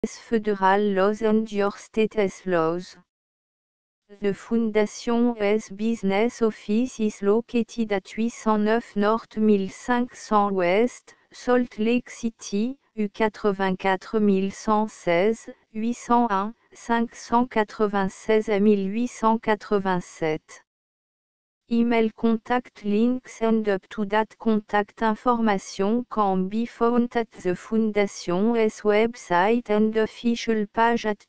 Federal laws and your state's laws. The Fondation US Business Office is located at 809 North 1500 West, Salt Lake City, U84116, 801, 596 à 1887. Email contact links and up-to-date contact information can be found at the Foundation's website and official page at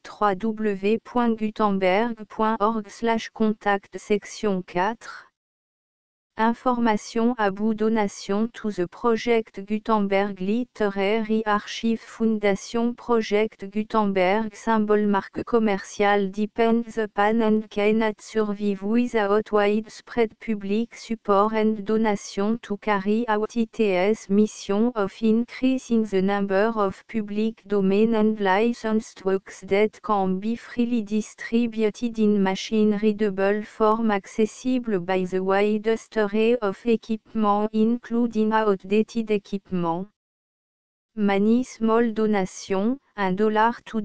www.gutenberg.org/contact section 4. Information about donation to the Project Gutenberg Literary Archive Foundation. Project Gutenberg symbol marque commerciale depends upon and cannot survive without widespread public support and donation to carry out its mission of increasing the number of public domain and licensed works that can be freely distributed in machine-readable form accessible by the widest array of equipment including outdated equipment. Many small donations, $1 to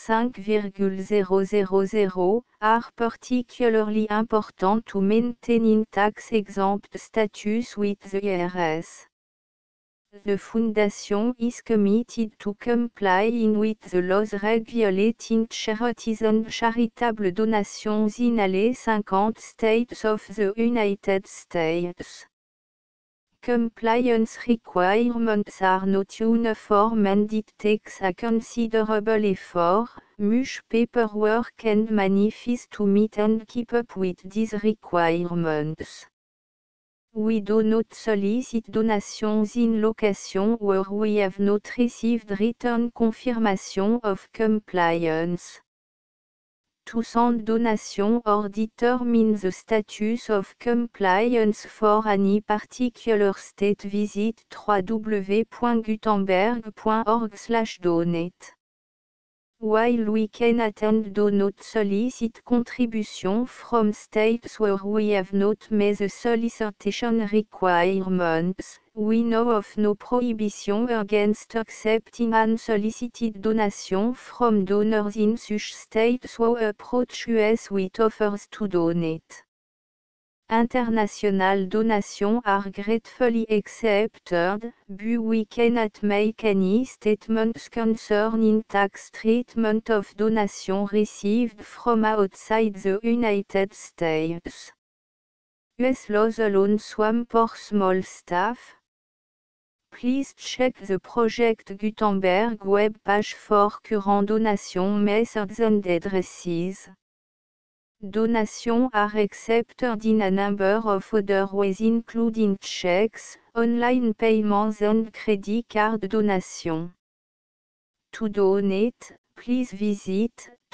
$5,000, are particularly important to maintaining tax-exempt status with the IRS. The Foundation is committed to complying with the laws regulating charities and charitable donations in all 50 states of the United States. Compliance requirements are not uniform and it takes a considerable effort, much paperwork and money fees to meet and keep up with these requirements. We do not solicit donations in locations where we have not received written confirmation of compliance. To send donation or determine the status of compliance for any particular state, visit www.gutenberg.org/donate. While we cannot and do not solicit contribution from states where we have not met the solicitation requirements, we know of no prohibition against accepting unsolicited donation from donors in such states who approach us with offers to donate. International donations are gratefully accepted, but we cannot make any statements concerning tax treatment of donations received from outside the United States. US laws alone swamp for small staff. Please check the Project Gutenberg web page for current donation methods and addresses. Donations are accepted in a number of other ways including checks, online payments and credit card donation. To donate, please visit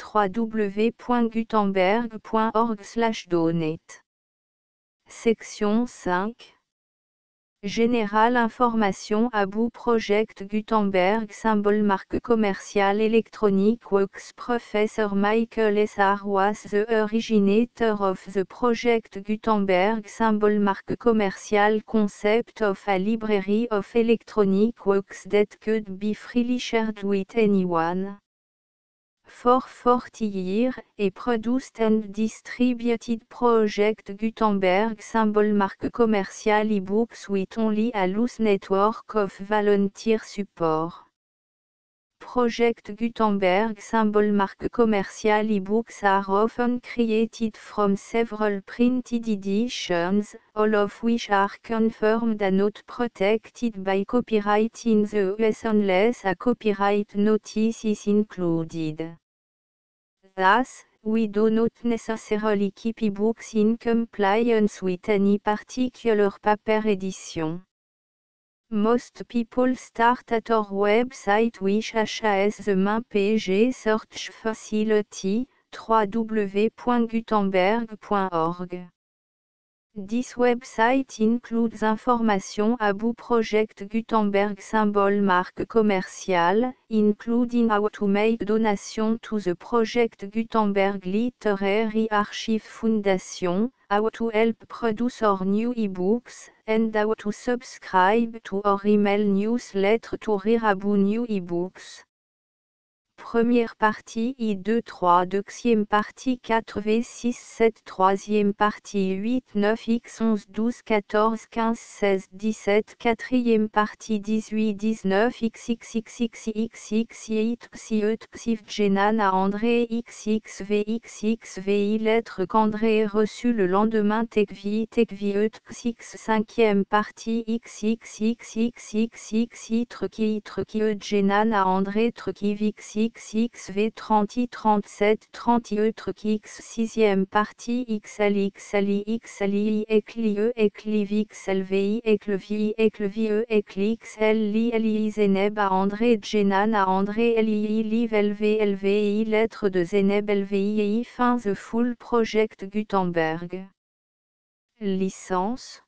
www.gutenberg.org/donate. Section 5. Général information about Project Gutenberg symbol marque commerciale electronic works. Professor Michael S. R. was the originator of the Project Gutenberg symbol marque commerciale concept of a library of electronic works that could be freely shared with anyone. For 40 years, he produced and distributed Project Gutenberg symbol marque commerciale ebooks with only a loose network of volunteer support. Project Gutenberg symbol marque commerciale ebooks are often created from several printed editions, all of which are confirmed and not protected by copyright in the US unless a copyright notice is included. Thus, we do not necessarily keep ebooks in compliance with any particular paper edition. Most people start at our website which has the main page search facility, www.gutenberg.org. This website includes information about Project Gutenberg symbol marque commerciale, including how to make donation to the Project Gutenberg Literary Archive Foundation, how to help produce our new ebooks, and how to subscribe to our email newsletter to read about new ebooks. Première partie I2 3 deuxième partie 4V6 7 troisième partie 8 9 X 11 12 14 15 16 17 quatrième partie 18 19 XXXXXX 8 Xiot Xif Jenana André XXVXXVI lettre qu'André reçut le lendemain Tekvi Tekviot Xix cinquième partie XXXXXX Itre Kiot Jenana André Trukivixi XXV 30 I 37 30 Eutre X 6e partie XLI XLI XLI Eclie Eclivix LVI Eclevi Eclevi Eclix LI LI Zeneb à André Jenan à André LI Liv LV LVI lettre de Zeneb LVI fin The Full Project Gutenberg. Licence